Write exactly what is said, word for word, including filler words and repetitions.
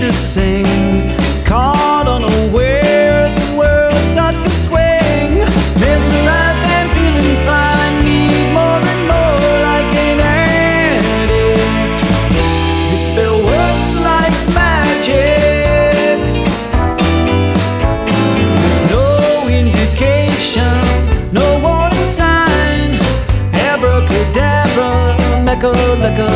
to sing. Caught unawares, the world starts to swing. Mesmerized and feeling fine, need more and more like an addict. The spell works like magic. There's no indication, no warning sign. Abracadabra, Mecca, Lecca,